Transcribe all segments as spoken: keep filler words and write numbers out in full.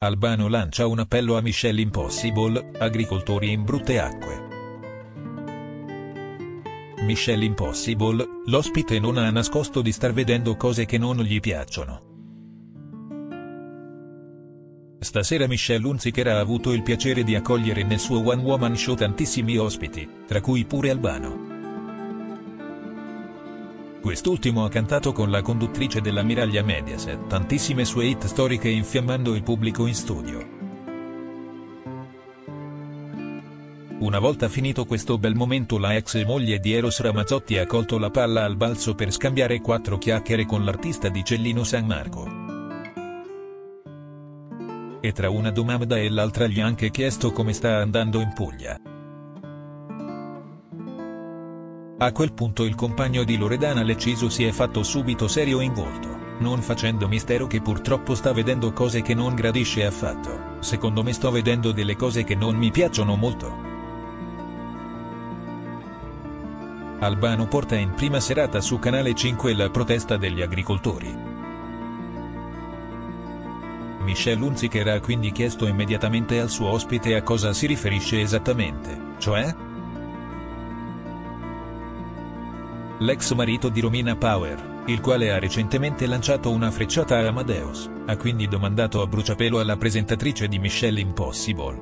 Albano lancia un appello a Mission Impossible, agricoltori in brutte acque. Mission Impossible, l'ospite non ha nascosto di star vedendo cose che non gli piacciono. Stasera Michelle Hunziker ha avuto il piacere di accogliere nel suo One Woman Show tantissimi ospiti, tra cui pure Albano. Quest'ultimo ha cantato con la conduttrice dell'ammiraglia Mediaset tantissime sue hit storiche infiammando il pubblico in studio. Una volta finito questo bel momento la ex moglie di Eros Ramazzotti ha colto la palla al balzo per scambiare quattro chiacchiere con l'artista di Cellino San Marco. E tra una domanda e l'altra gli ha anche chiesto come sta andando in Puglia. A quel punto il compagno di Loredana Leciso si è fatto subito serio in volto, non facendo mistero che purtroppo sta vedendo cose che non gradisce affatto. Secondo me sto vedendo delle cose che non mi piacciono molto. Albano porta in prima serata su Canale cinque la protesta degli agricoltori. Michelle Hunziker ha quindi chiesto immediatamente al suo ospite a cosa si riferisce esattamente, cioè? L'ex marito di Romina Power, il quale ha recentemente lanciato una frecciata a Amadeus, ha quindi domandato a bruciapelo alla presentatrice di Mission Impossible: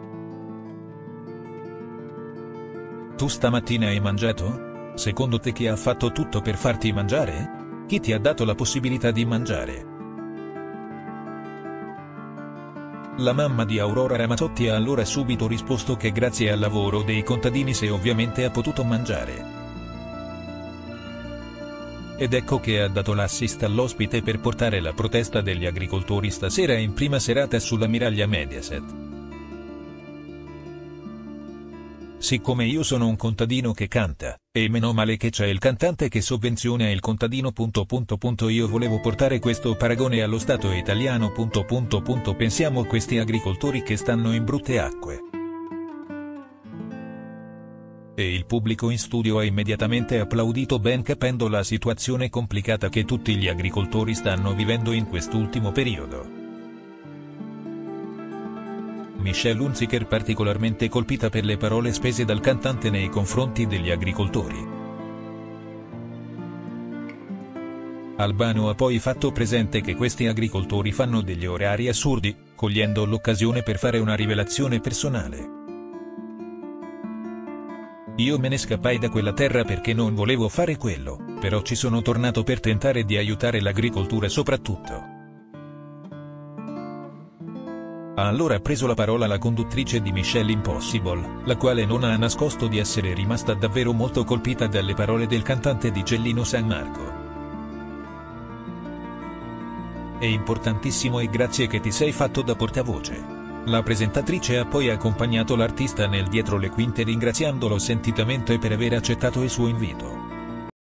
"Tu stamattina hai mangiato? Secondo te chi ha fatto tutto per farti mangiare? Chi ti ha dato la possibilità di mangiare?" La mamma di Aurora Ramazzotti ha allora subito risposto che grazie al lavoro dei contadini se ovviamente ha potuto mangiare. Ed ecco che ha dato l'assist all'ospite per portare la protesta degli agricoltori stasera in prima serata sull'ammiraglia Mediaset. "Siccome io sono un contadino che canta, e meno male che c'è il cantante che sovvenziona il contadino punto punto punto io volevo portare questo paragone allo Stato italiano punto punto punto pensiamo a questi agricoltori che stanno in brutte acque." E il pubblico in studio ha immediatamente applaudito ben capendo la situazione complicata che tutti gli agricoltori stanno vivendo in quest'ultimo periodo. Michelle Hunziker particolarmente colpita per le parole spese dal cantante nei confronti degli agricoltori. Albano ha poi fatto presente che questi agricoltori fanno degli orari assurdi, cogliendo l'occasione per fare una rivelazione personale. "Io me ne scappai da quella terra perché non volevo fare quello, però ci sono tornato per tentare di aiutare l'agricoltura soprattutto." Ha allora preso la parola la conduttrice di Mission Impossible, la quale non ha nascosto di essere rimasta davvero molto colpita dalle parole del cantante di Cellino San Marco. "È importantissimo e grazie che ti sei fatto da portavoce." La presentatrice ha poi accompagnato l'artista nel dietro le quinte ringraziandolo sentitamente per aver accettato il suo invito.